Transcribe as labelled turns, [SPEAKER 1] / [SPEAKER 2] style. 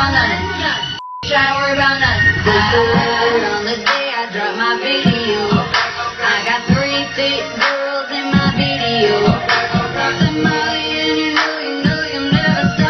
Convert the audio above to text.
[SPEAKER 1] about nothing. Try to worry about nothing. On the day I dropped my video, I got 3 thick girls in my video. Talk to Molly and you know you'll never